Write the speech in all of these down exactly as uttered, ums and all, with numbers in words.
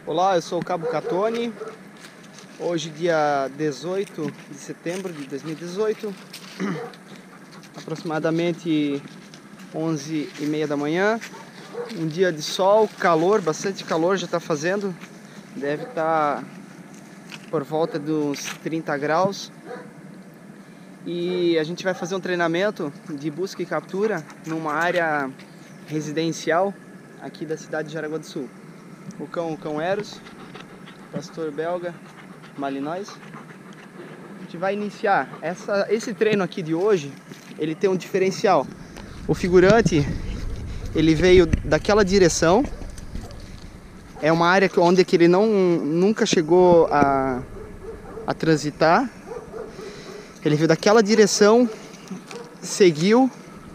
Olá, eu sou o Cabo Catone. Hoje, dia dezoito de setembro de dois mil e dezoito, aproximadamente onze e meia da manhã. Um dia de sol, calor, bastante calor já está fazendo. Deve estar por volta dos trinta graus. E a gente vai fazer um treinamento de busca e captura numa área residencial aqui da cidade de Jaraguá do Sul. O cão, o cão Eros, pastor belga, Malinois. A gente vai iniciar essa, esse treino aqui de hoje. Ele tem um diferencial. O figurante, ele veio daquela direção. É uma área onde que ele não, nunca chegou a, a transitar. Ele veio daquela direção, seguiu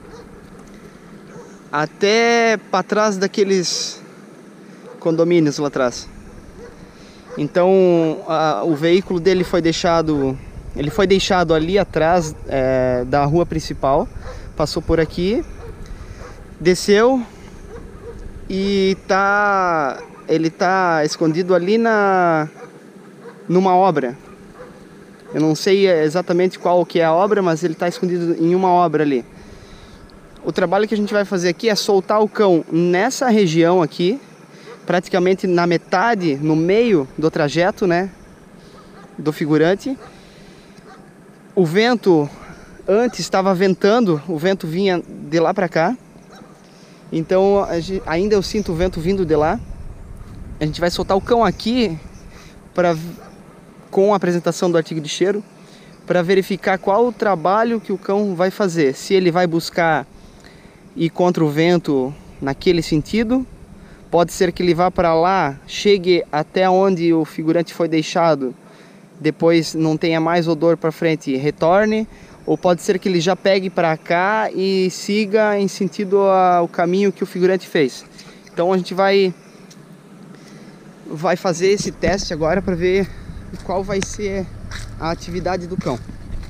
até para trás daqueles condomínios lá atrás. Então a, o veículo dele foi deixado, ele foi deixado ali atrás é, da rua principal, passou por aqui, desceu e tá, ele tá escondido ali na numa obra. Eu não sei exatamente qual que é a obra, mas ele está escondido em uma obra ali. O trabalho que a gente vai fazer aqui é soltar o cão nessa região aqui, praticamente na metade, no meio do trajeto, né, do figurante. O vento, antes estava ventando, o vento vinha de lá para cá. Então ainda eu sinto o vento vindo de lá. A gente vai soltar o cão aqui para... com a apresentação do artigo de cheiro, para verificar qual o trabalho que o cão vai fazer. Se ele vai buscar ir contra o vento naquele sentido, pode ser que ele vá para lá, chegue até onde o figurante foi deixado, depois não tenha mais odor para frente e retorne, ou pode ser que ele já pegue para cá e siga em sentido ao caminho que o figurante fez. Então a gente vai, vai fazer esse teste agora para ver qual vai ser a atividade do cão.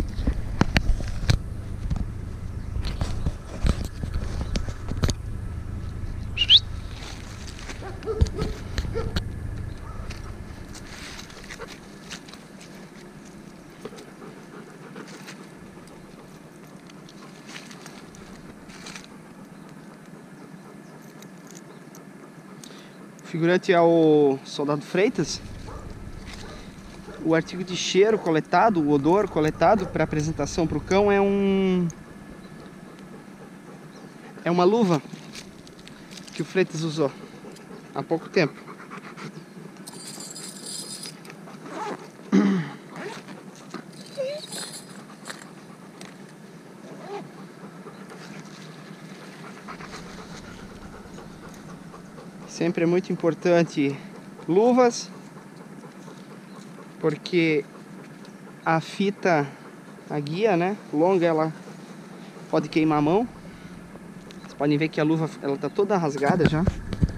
O figurante é o Soldado Freitas. O artigo de cheiro coletado, o odor coletado para apresentação para o cão é um é uma luva que o Freitas usou há pouco tempo. Sempre é muito importante luvas, porque a fita, a guia, né, longa, ela pode queimar a mão. Vocês podem ver que a luva, ela tá toda rasgada já.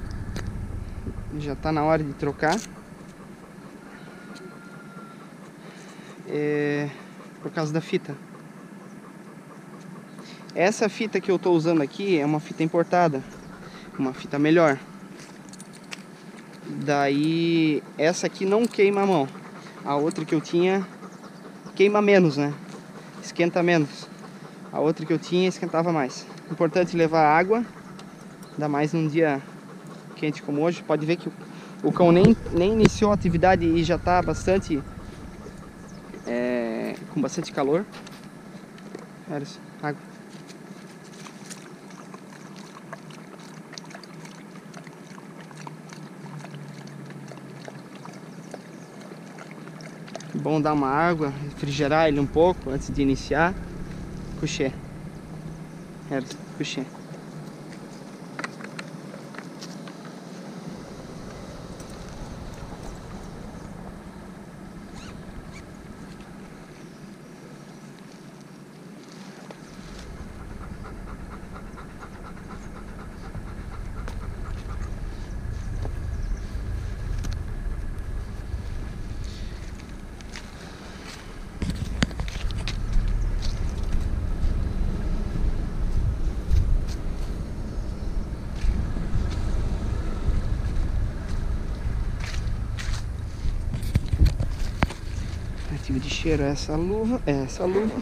Já tá na hora de trocar. É, por causa da fita. Essa fita que eu tô usando aqui é uma fita importada, uma fita melhor. Daí essa aqui não queima a mão. A outra que eu tinha queima menos, né? Esquenta menos. A outra que eu tinha esquentava mais. Importante levar água, ainda mais num dia quente como hoje. Pode ver que o cão nem, nem iniciou a atividade e já está bastante é, com bastante calor. Eros, água. Bom dar uma água, refrigerar ele um pouco antes de iniciar. Coucher. Eros, coucher. Dispositivo de cheiro é essa luva, é essa luva.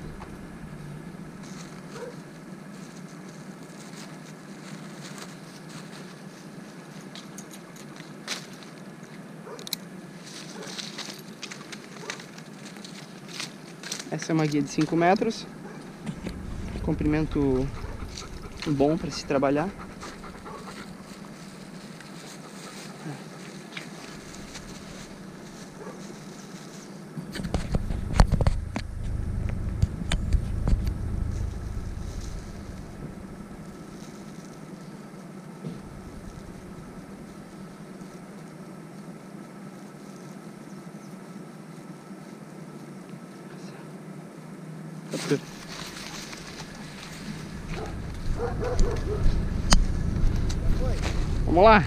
Essa é uma guia de cinco metros, comprimento bom para se trabalhar. Vamos lá.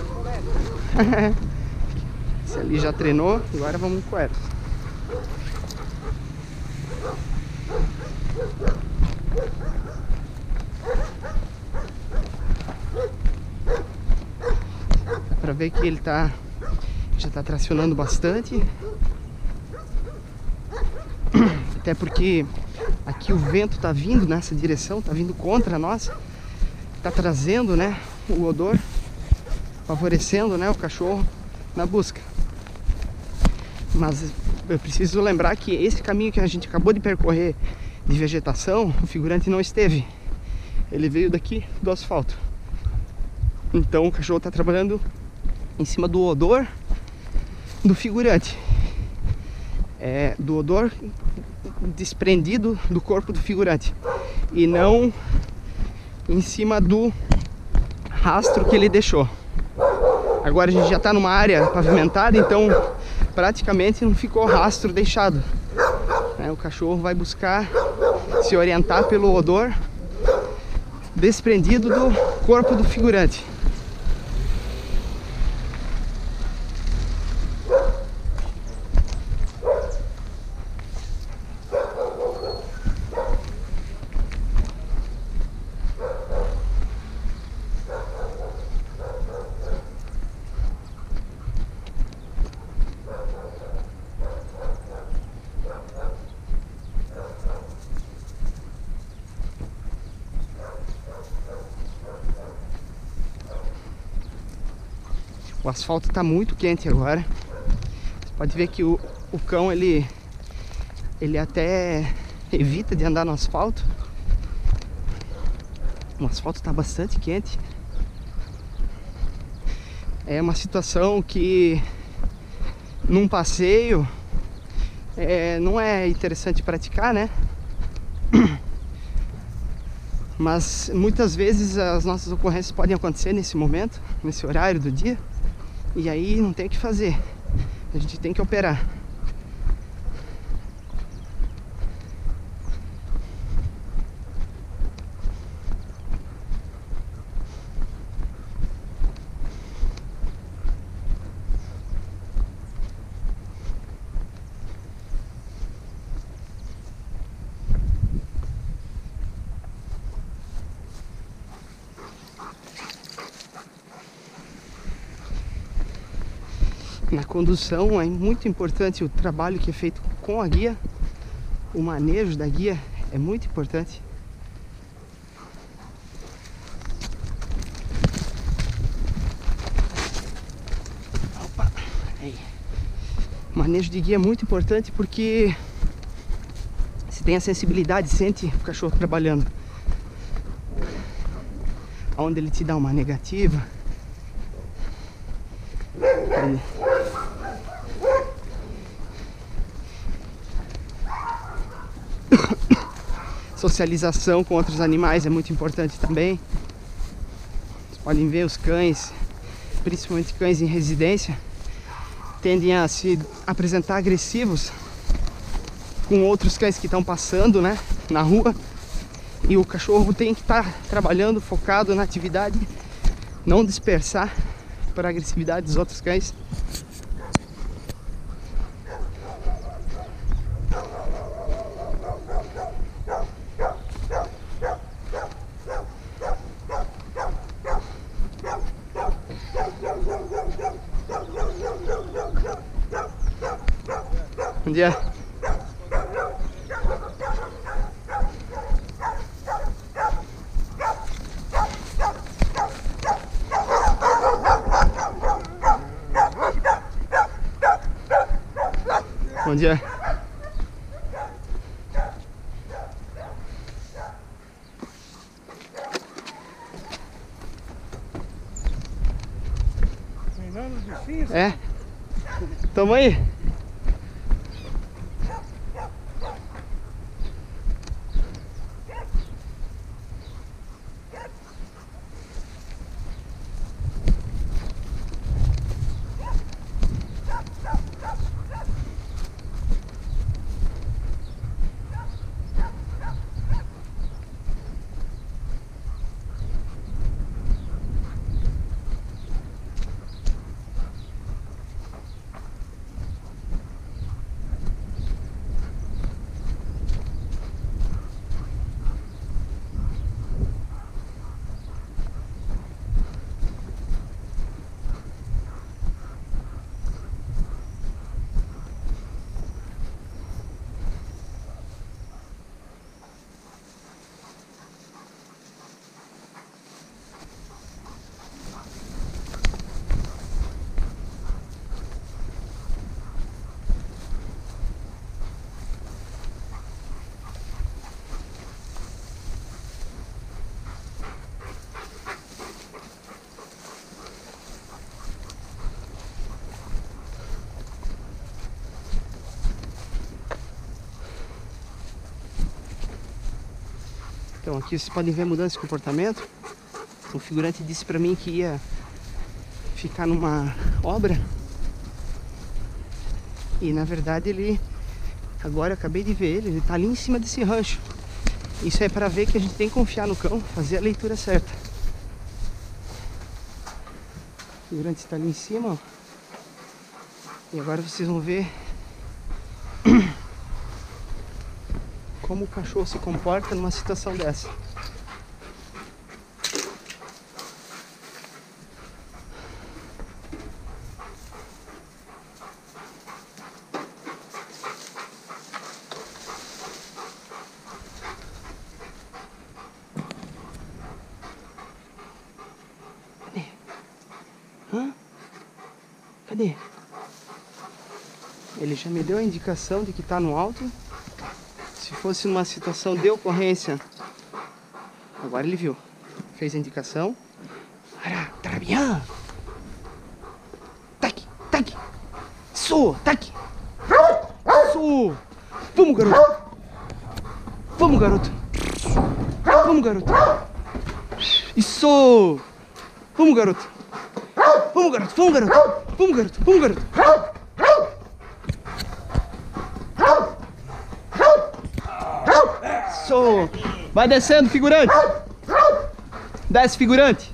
Esse ali já treinou, agora vamos com Eros. Dá pra ver que ele tá já tá tracionando bastante. Até porque aqui o vento tá vindo nessa direção, tá vindo contra nós, tá trazendo, né, o odor, favorecendo, né, o cachorro na busca. Mas eu preciso lembrar que esse caminho que a gente acabou de percorrer de vegetação, o figurante não esteve. Ele veio daqui do asfalto. Então o cachorro está trabalhando em cima do odor do figurante, é, do odor desprendido do corpo do figurante, e não em cima do rastro que ele deixou. Agora a gente já está numa área pavimentada, então praticamente não ficou rastro deixado. É, o cachorro vai buscar se orientar pelo odor desprendido do corpo do figurante. O asfalto está muito quente agora. Você pode ver que o, o cão ele, ele até evita de andar no asfalto. O asfalto está bastante quente. É uma situação que num passeio é, não é interessante praticar, né? Mas muitas vezes as nossas ocorrências podem acontecer nesse momento, nesse horário do dia. E aí não tem o que fazer, a gente tem que operar. Na condução é muito importante o trabalho que é feito com a guia, o manejo da guia é muito importante. Opa, aí. O manejo de guia é muito importante porque se tem a sensibilidade, sente o cachorro trabalhando, onde ele te dá uma negativa, ele... Socialização com outros animais é muito importante também. Vocês podem ver os cães, principalmente cães em residência, tendem a se apresentar agressivos com outros cães que estão passando, né, na rua. E o cachorro tem que estar trabalhando, focado na atividade, não dispersar por agressividade dos outros cães. Bom dia. Onde é? Treinando os bichinhos? É. Tamo aí. Então aqui vocês podem ver a mudança de comportamento. O figurante disse pra mim que ia ficar numa obra. E na verdade ele... Agora eu acabei de ver ele, ele tá ali em cima desse rancho. Isso é pra ver que a gente tem que confiar no cão, fazer a leitura certa. O figurante está ali em cima, ó. E agora vocês vão ver como o cachorro se comporta numa situação dessa. Cadê? Hã? Cadê? Ele já me deu a indicação de que tá no alto. Se fosse numa situação de ocorrência, agora ele viu, fez a indicação. Ara, tá bien. Tac, tac. Isso, tac. Isso. Vamos, garoto. Vamos, garoto. Vamos, garoto. Isso. Vamos, garoto. Vamos, garoto. Vamos, garoto. Vamos, garoto. Vamos, garoto. Isso. Vai descendo, figurante. Desce, figurante.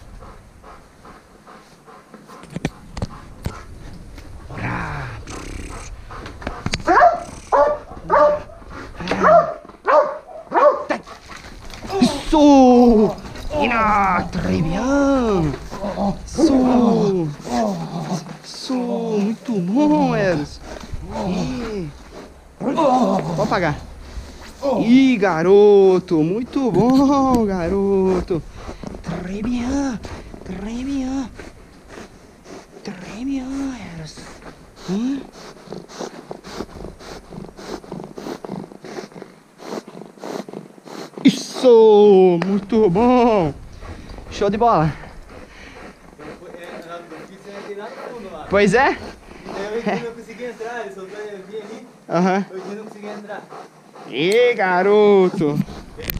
Isso. Ina, très bien. Isso. Isso. Muito bom, Eros. E... Vou apagar. Ih, garoto, muito bom, garoto. Très bien, très bien. Très bien, Eros. Hã? Isso, muito bom. Show de bola. Pois é? Eu não consegui entrar, ele soltou, eu vi ali. Aham. Hoje eu não consegui entrar. Ih, garoto.